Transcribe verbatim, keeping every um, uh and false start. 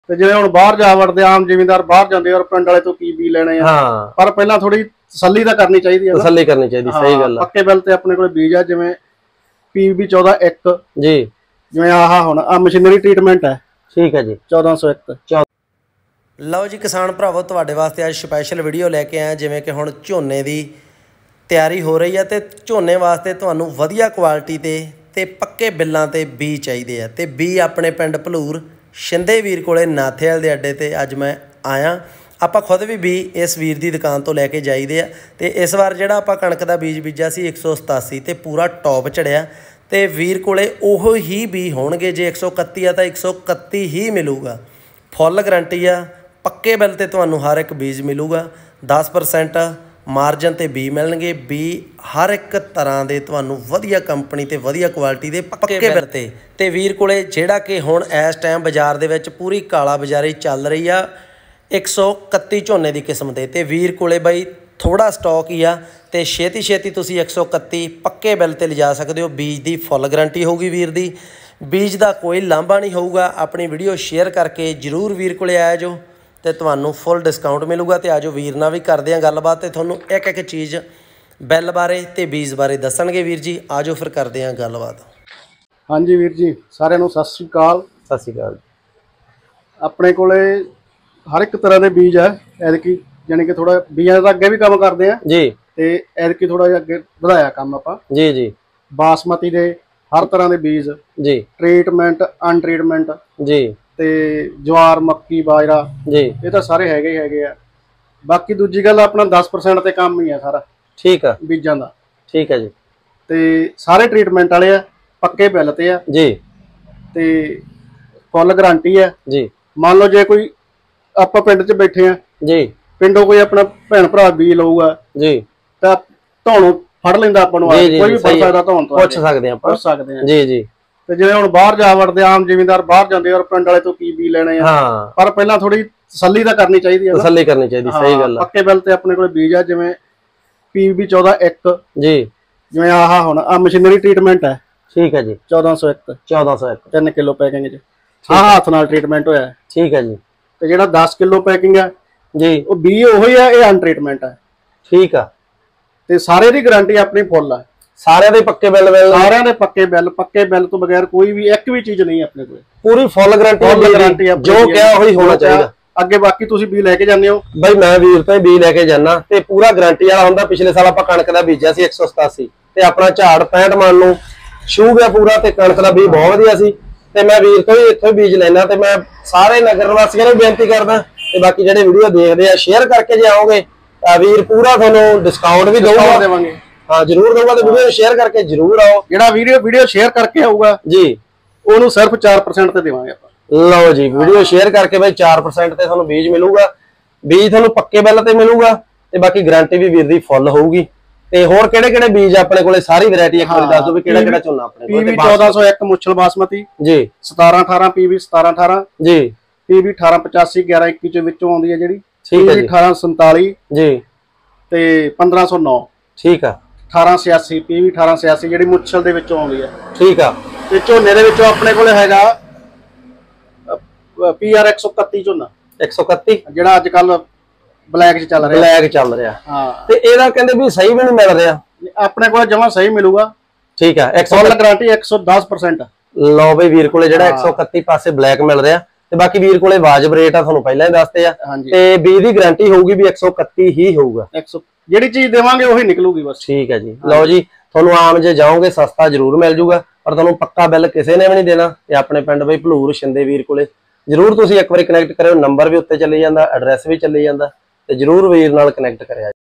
ਤੇ ਜਿਵੇਂ ਹੁਣ ਬਾਹਰ ਜਾ ਵੜਦੇ ਆਮ ਜ਼ਿਮੀਂਦਾਰ ਬਾਹਰ ਜਾਂਦੇ ਔਰ ਪਿੰਡ ਵਾਲੇ ਤੋਂ ਕੀ ਬੀ ਲੈਣੇ ਆ। ਹਾਂ ਪਰ ਪਹਿਲਾਂ ਥੋੜੀ ਤਸੱਲੀ ਤਾਂ ਕਰਨੀ ਚਾਹੀਦੀ ਹੈ। ਤਸੱਲੀ ਕਰਨੀ ਚਾਹੀਦੀ, ਸਹੀ ਗੱਲ ਆ। ਪੱਕੇ ਬਿੱਲ ਤੇ ਆਪਣੇ ਕੋਲ ਬੀਜ ਆ ਜਿਵੇਂ ਪੀ ਬੀ ਚੌਦਾਂ ਇੱਕ ਜੀ, ਜਿਵੇਂ ਆਹ ਹੁਣ ਆ ਮਸ਼ੀਨਰੀ ਟ੍ਰੀਟਮੈਂਟ ਹੈ। ਠੀਕ ਹੈ ਜੀ, ਚੌਦਾਂ ਸੌ ਇੱਕ। ਲਓ ਜੀ ਕਿਸਾਨ ਭਰਾਵੋ, ਤੁਹਾਡੇ ਵਾਸਤੇ ਅੱਜ ਸਪੈਸ਼ਲ ਵੀਡੀਓ ਲੈ ਕੇ ਆਏ। ਜਿਵੇਂ ਕਿ ਹੁਣ ਝੋਨੇ ਦੀ ਤਿਆਰੀ ਹੋ ਰਹੀ ਹੈ ਤੇ ਝੋਨੇ ਵਾਸਤੇ ਤੁਹਾਨੂੰ ਵਧੀਆ ਕੁਆਲਿਟੀ ਤੇ ਤੇ ਪੱਕੇ ਬਿੱਲਾਂ ਤੇ ਬੀ ਚਾਹੀਦੇ ਆ। ਤੇ ਬੀ ਆਪਣੇ ਪਿੰਡ ਭਲੂਰ ਸ਼ਿੰਦੇ ਵੀਰ ਕੋਲੇ ਨਾਥੇਵਾਲ ਦੇ ਅੱਡੇ ਤੇ ਅੱਜ ਮੈਂ ਆਇਆ। ਆਪਾਂ ਖੁਦ ਵੀ ਬੀ ਇਸ ਵੀਰ ਦੀ ਦੁਕਾਨ ਤੋਂ ਲੈ ਕੇ ਜਾਈਦੇ ਆ। ਤੇ ਇਸ ਵਾਰ ਜਿਹੜਾ ਆਪਾਂ ਕਣਕ ਦਾ ਬੀਜ ਬੀਜਿਆ ਸੀ ਇੱਕ ਸੌ ਸਤਾਸੀ ਤੇ ਪੂਰਾ ਟੌਪ ਚੜਿਆ। ਤੇ ਵੀਰ ਕੋਲੇ ਉਹੋ ਹੀ ਬੀ ਹੋਣਗੇ। ਜੇ ਇੱਕ ਸੌ ਇਕੱਤੀ ਆ ਤਾਂ ਇੱਕ ਸੌ ਇਕੱਤੀ ਹੀ ਮਿਲੂਗਾ। ਫੁੱਲ ਗਰੰਟੀ ਆ। ਪੱਕੇ ਬਿੱਲ ਤੇ ਤੁਹਾਨੂੰ ਹਰ ਇੱਕ ਬੀਜ ਮਿਲੂਗਾ। ਦਸ ਪਰਸੈਂਟ ਮਾਰਜਨ ਤੇ ਬੀ ਮਿਲਣਗੇ। ਬੀ ਹਰ ਇੱਕ ਤਰ੍ਹਾਂ ਦੇ ਤੁਹਾਨੂੰ ਵਧੀਆ ਕੰਪਨੀ ਤੇ ਵਧੀਆ ਕੁਆਲਿਟੀ ਦੇ ਪੱਕੇ ਬਿੱਲ ਤੇ ਤੇ ਵੀਰ ਕੋਲੇ ਜਿਹੜਾ ਕਿ ਹੁਣ ਇਸ ਟਾਈਮ ਬਾਜ਼ਾਰ ਦੇ ਵਿੱਚ ਪੂਰੀ ਕਾਲਾ ਬਾਜ਼ਾਰੀ ਚੱਲ ਰਹੀ ਆ ਇੱਕ ਸੌ ਇਕੱਤੀ ਝੋਨੇ ਦੀ ਕਿਸਮ ਦੇ। ਤੇ ਵੀਰ ਕੋਲੇ ਬਾਈ ਥੋੜਾ ਸਟਾਕ ਹੀ ਆ ਤੇ ਛੇਤੀ ਛੇਤੀ ਤੁਸੀਂ ਇੱਕ ਸੌ ਇਕੱਤੀ ਪੱਕੇ ਬਿੱਲ ਤੇ ਲਿਜਾ ਸਕਦੇ ਹੋ। ਬੀਜ ਦੀ ਫੁੱਲ ਗਰੰਟੀ ਹੋਊਗੀ ਵੀਰ ਦੀ। ਬੀਜ ਦਾ ਕੋਈ ਲਾਂਭਾ ਨਹੀਂ ਹੋਊਗਾ। ਆਪਣੀ ਵੀਡੀਓ ਸ਼ੇਅਰ ਕਰਕੇ ਜ਼ਰੂਰ ਵੀਰ ਕੋਲੇ ਆਇਆ ਜੋ ਤੇ ਤੁਹਾਨੂੰ ਫੁੱਲ ਡਿਸਕਾਊਂਟ ਮਿਲੂਗਾ। ਤੇ ਆਜੋ ਵੀਰ ਨਾਲ ਵੀ ਕਰਦੇ ਆ ਗੱਲਬਾਤ ਤੇ ਤੁਹਾਨੂੰ ਇੱਕ ਇੱਕ ਚੀਜ਼ ਬਿੱਲ ਬਾਰੇ ਤੇ ਬੀਜ ਬਾਰੇ ਦੱਸਣਗੇ ਵੀਰ ਜੀ। ਆਜੋ ਫਿਰ ਕਰਦੇ ਆ ਗੱਲਬਾਤ। ਹਾਂਜੀ ਵੀਰ ਜੀ, ਸਾਰਿਆਂ ਨੂੰ ਸਤਿ ਸ੍ਰੀ ਅਕਾਲ। ਸਤਿ ਸ਼੍ਰੀ ਅਕਾਲ। ਆਪਣੇ ਕੋਲੇ ਹਰ ਇੱਕ ਤਰ੍ਹਾਂ ਦੇ ਬੀਜ ਹੈ। ਐਤਕੀ ਜਾਨੀ ਕਿ ਥੋੜਾ ਬੀਜਾਂ ਦਾ ਅੱਗੇ ਵੀ ਕੰਮ ਕਰਦੇ ਆ ਜੀ ਤੇ ਐਤਕੀ ਥੋੜਾ ਜਿਹਾ ਅੱਗੇ ਵਧਾਇਆ ਕੰਮ ਆਪਾਂ। ਜੀ ਜੀ ਬਾਸਮਤੀ ਦੇ ਹਰ ਤਰ੍ਹਾਂ ਦੇ ਬੀਜ ਜੀ, ਟ੍ਰੀਟਮੈਂਟ ਅਨਟ੍ਰੀਟਮੈਂਟ ਜੀ ਤੇ ਜਵਾਰ ਮੱਕੀ ਬਾਜਰਾ ਜੀ, ਇਹ ਤਾਂ ਸਾਰੇ ਹੈਗੇ ਹੀ ਹੈਗੇ ਆ। ਬਾਕੀ ਦੂਜੀ ਗੱਲ ਆਪਣਾ ਦਸ ਪਰਸੈਂਟ ਤੇ ਕੰਮ ਹੀ ਆ ਸਾਰਾ। ਠੀਕ ਆ ਬੀਜਾਂ ਦਾ। ਠੀਕ ਹੈ ਜੀ। ਤੇ ਸਾਰੇ ਟ੍ਰੀਟਮੈਂਟ ਵਾਲੇ ਆ, ਪੱਕੇ ਬਿੱਲ ਤੇ ਆ ਜੀ ਤੇ ਫੁੱਲ ਗਾਰੰਟੀ ਆ ਜੀ। ਮੰਨ ਲਓ ਜੇ ਕੋਈ ਆਪਾਂ ਪਿੰਡ 'ਚ ਬੈਠੇ ਆ ਜੀ, ਪਿੰਡੋਂ ਕੋਈ ਆਪਣਾ ਭੈਣ ਭਰਾ ਬੀਜ ਲਊਗਾ ਜੀ ਤਾਂ ਧੌਣੋਂ ਫੜ ਲੈਂਦਾ ਆਪਾਂ ਨੂੰ। ਕੋਈ ਵੀ ਫੜ ਸਕਦਾ ਧੌਣ ਤੋਂ, ਪੁੱਛ ਸਕਦੇ ਆ ਆਪਾਂ, ਪੁੱਛ ਸਕਦੇ ਆ ਜੀ ਜੀ। ਤੇ ਜਿਵੇਂ ਹੁਣ ਬਾਹਰ ਜਾ ਵੜਦੇ ਆਮ ਜ਼ਿਮੀਂਦਾਰ ਬਾਹਰ ਜਾਂਦੇ ਔਰ ਪਿੰਡ ਵਾਲੇ ਤੋਂ ਕੀ ਬੀ ਲੈਣੇ ਆ। ਹਾਂ ਪਰ ਪਹਿਲਾਂ ਥੋੜੀ ਤਸੱਲੀ ਤਾਂ ਕਰਨੀ ਚਾਹੀਦੀ ਹੈ। ਤਸੱਲੀ ਕਰਨੀ ਚਾਹੀਦੀ, ਸਹੀ ਗੱਲ ਆ। ਪੱਕੇ ਬਿੱਲ ਤੇ ਆਪਣੇ ਕੋਲ ਬੀਜ ਆ ਜਿਵੇਂ ਪੀ ਬੀ ਚੌਦਾਂ ਇੱਕ ਜੀ, ਜਿਵੇਂ ਆਹ ਹੁਣ ਆ ਮਸ਼ੀਨਰੀ ਟ੍ਰੀਟਮੈਂਟ ਹੈ। ਠੀਕ ਹੈ ਜੀ। ਚੌਦਾਂ ਸੌ ਇੱਕ ਚੌਦਾਂ ਸੌ ਇੱਕ ਤਿੰਨ ਕਿਲੋ ਪੈਕਿੰਗ ਚ ਆਹ ਹੱਥ ਨਾਲ ਟ੍ਰੀਟਮੈਂਟ ਹੋਇਆ। ਠੀਕ ਹੈ ਜੀ। ਤੇ ਜਿਹੜਾ ਦਸ ਕਿਲੋ ਪੈਕਿੰਗ ਆ ਜੀ, ਉਹ ਬੀ ਉਹੀ ਆ, ਇਹ ਅਨਟ੍ਰੀਟਮੈਂਟ ਹੈ। ਠੀਕ ਆ। ਤੇ ਸਾਰੇ ਦੀ ਗਾਰੰਟੀ ਆਪਣੀ ਫੁੱਲ ਆ। ਸਾਰਿਆਂ ਦੇ ਪੱਕੇ ਬਿੱਲ ਮਿਲਣਗੇ। ਸਾਰਿਆਂ ਦੇ ਪੱਕੇ ਬਿੱਲ। ਪੱਕੇ ਬਿੱਲ ਤੋਂ ਬਗੈਰ ਕੋਈ ਵੀ ਇੱਕ ਵੀ ਚੀਜ਼ ਨਹੀਂ ਆਪਣੇ ਕੋਲ। ਪੂਰੀ ਫੁੱਲ ਗਾਰੰਟੀ। ਫੁੱਲ ਗਾਰੰਟੀ ਜੋ ਕਿਹਾ ਉਹੀ ਹੋਣਾ ਚਾਹੀਦਾ। ਅੱਗੇ ਬਾਕੀ ਤੁਸੀਂ ਬੀ ਲੈ ਕੇ ਜਾਂਦੇ ਹੋ ਬਾਈ, ਮੈਂ ਵੀਰ ਤੋਂ ਬੀ ਲੈ ਕੇ ਜਾਣਾ ਤੇ ਪੂਰਾ ਗਾਰੰਟੀ ਵਾਲਾ ਹੁੰਦਾ। ਪਿਛਲੇ ਸਾਲ ਆਪਾਂ ਕਣਕ ਦਾ ਬੀਜਿਆ ਸੀ ਇੱਕ ਸੌ ਸਤਾਸੀ ਤੇ ਆਪਣਾ ਝਾੜ ਪੈਂਹਠ ਮਣ ਨੂੰ ਛੂ ਗਿਆ ਪੂਰਾ ਤੇ ਕਣਕ ਦਾ ਬੀਜ ਬਹੁਤ ਵਧੀਆ ਸੀ। ਤੇ ਮੈਂ ਵੀਰ ਤੋਂ ਹੀ ਇੱਥੋਂ ਬੀਜ ਲੈਣਾ ਤੇ ਮੈਂ ਸਾਰੇ ਨਗਰ ਵਾਸੀਆਂ ਨੂੰ ਬੇਨਤੀ ਕਰਦਾ ਤੇ ਬਾਕੀ ਜਿਹੜੇ ਵੀਡੀਓ ਦੇਖਦੇ ਆ ਸ਼ੇਅਰ ਕਰਕੇ ਜੇ ਆਓਗੇ ਤਾਂ ਵੀਰ ਪੂਰਾ ਤੁਹਾਨੂੰ ਡਿਸਕਾਊਂਟ ਵੀ ਦਊਗਾ। ਦੇਵਾਂਗੇ, ਹਾਂ ਜ਼ਰੂਰ ਦਊਗਾ। ਤੇ ਵੀਡੀਓ ਸ਼ੇਅਰ ਕਰਕੇ ਜ਼ਰੂਰ ਆਓ। ਜਿਹੜਾ ਵੀਡੀਓ ਵੀਡੀਓ ਸ਼ੇਅਰ ਕਰਕੇ ਆਊਗਾ ਜੀ, ਉਹਨੂੰ ਸਿਰਫ ਚਾਰ ਪਰਸੈਂਟ ਤੇ ਦੇਵਾਂਗੇ ਆਪਾਂ। ਲਓ ਜੀ, ਵੀਡੀਓ ਸ਼ੇਅਰ ਕਰਕੇ ਬਾਈ ਚਾਰ ਪਰਸੈਂਟ ਤੇ ਤੁਹਾਨੂੰ ਬੀਜ ਮਿਲੂਗਾ। ਬੀਜ ਤੁਹਾਨੂੰ ਪੱਕੇ ਬਿੱਲ ਤੇ ਮਿਲੂਗਾ ਤੇ ਬਾਕੀ ਗਾਰੰਟੀ ਵੀ ਵੀਰ ਦੀ ਫੁੱਲ ਹੋਊਗੀ। ਤੇ ਹੋਰ ਕਿਹੜੇ ਕਿਹੜੇ ਬੀਜ ਆਪਣੇ ਕੋਲੇ ਸਾਰੀ ਵੈਰਾਈਟੀ ਇੱਕ ਵਾਰੀ ਦੱਸ ਦਿਓ ਵੀ ਕਿਹੜਾ ਕਿਹੜਾ ਝੋਨਾ ਆਪਣੇ ਕੋਲ। ਪੀਵੀ ਚੌਦਾਂ ਸੌ ਇੱਕ ਮੁੱਛਲ ਬਾਸਮਤੀ ਜੀ, ਸਤਾਰਾਂ ਅਠਾਰਾਂ ਪੀਵੀ ਸਤਾਰਾਂ ਅਠਾਰਾਂ ਜੀ, ਪੀਵੀ ਅਠਾਰਾਂ ਪਚਾਸੀ ਗਿਆਰਾਂ ਇੱਕੀ ਚ ਵਿੱਚੋਂ ਆਉਂਦੀ ਹੈ ਜਿਹੜੀ। ਠੀਕ ਹੈ ਜੀ। ਅਠਾਰਾਂ ਸੰਤਾਲੀ ਜੀ ਤੇ ਪੰਦਰਾਂ ਸੌ ਨੌ। ਠੀਕ ਆ। ਅਠਾਰਾਂ ਛਿਆਸੀ ਪੀਵੀ ਅਠਾਰਾਂ ਛਿਆਸੀ ਜਿਹੜੀ ਮੁੱਛਲ ਦੇ ਵਿੱਚੋਂ ਆਉਂਦੀ ਹੈ। ਠੀਕ ਆ। ਤੇ ਝੋਨੇ ਦੇ ਵਿੱਚੋਂ ਆਪਣੇ ਕੋਲੇ ਹੈਗਾ ਪੀ ਆਰ ਇੱਕ ਸੌ ਇਕੱਤੀ ਝੋਨਾ। ਇੱਕ ਸੌ ਇਕੱਤੀ ਜਿਹੜਾ ਅੱਜ ਕੱਲ ਬਲੈਕ ਚ ਚੱਲ ਰਿਹਾ। ਬਲੈਕ ਚੱਲ ਰਿਹਾ ਹਾਂ। ਤੇ ਇਹਦਾ ਕਹਿੰਦੇ ਵੀ ਸਹੀ ਵੀ ਨਹੀਂ ਮਿਲ ਰਿਹਾ। ਆਪਣੇ ਕੋਲ ਜਮਾਂ ਸਹੀ ਮਿਲੂਗਾ। ਠੀਕ ਆ। ਫੁੱਲ ਗਾਰੰਟੀ ਇੱਕ ਸੌ ਦਸ ਪਰਸੈਂਟ। ਲਓ ਬਈ, ਵੀਰ ਕੋਲੇ ਜਿਹੜਾ ਇੱਕ ਸੌ ਇਕੱਤੀ ਪਾਸੇ ਬਲੈਕ ਮਿਲ ਰਿਹਾ ਤੇ ਬਾਕੀ ਵੀਰ ਕੋਲੇ ਵਾਜਬ ਰੇਟ ਆ, ਤੁਹਾਨੂੰ ਪਹਿਲਾਂ ਹੀ ਦੱਸਦੇ ਆ। ਤੇ ਬੀਜ ਦੀ ਗਾਰੰਟੀ ਹੋਊਗੀ ਵੀ ਇੱਕ ਸੌ ਇਕੱਤੀ ਹੀ ਹੋਊਗਾ। ਜਿਹੜੀ ਚੀਜ਼ ਦੇਵਾਂਗੇ ਉਹੀ ਨਿਕਲੂਗੀ ਬਸ। ਠੀਕ ਹੈ ਜੀ। ਲਓ ਜੀ, ਤੁਹਾਨੂੰ ਆਮ ਜੇ ਜਾਓਗੇ ਸਸਤਾ ਜ਼ਰੂਰ ਮਿਲ ਜੂਗਾ ਪਰ ਤੁਹਾਨੂੰ ਪੱਕਾ ਬਿੱਲ ਕਿਸੇ ਨੇ ਵੀ ਨਹੀਂ ਦੇਣਾ। ਤੇ ਆਪਣੇ ਪਿੰਡ ਬਈ ਭਲੂਰ ਸ਼ਿੰਦੇ ਵੀਰ ਕੋਲੇ ਜ਼ਰੂਰ ਤੁਸੀਂ ਇੱਕ ਵਾਰੀ ਕਨੈਕਟ ਕਰਿਓ। ਨੰਬਰ ਵੀ ਉੱਤੇ ਚੱਲੀ ਜਾਂਦਾ, ਐਡਰੈਸ ਵੀ ਚੱਲੀ ਜਾਂਦਾ ਤੇ ਜ਼ਰੂਰ ਵੀਰ ਨਾਲ ਕਨੈਕਟ ਕਰਿਆ।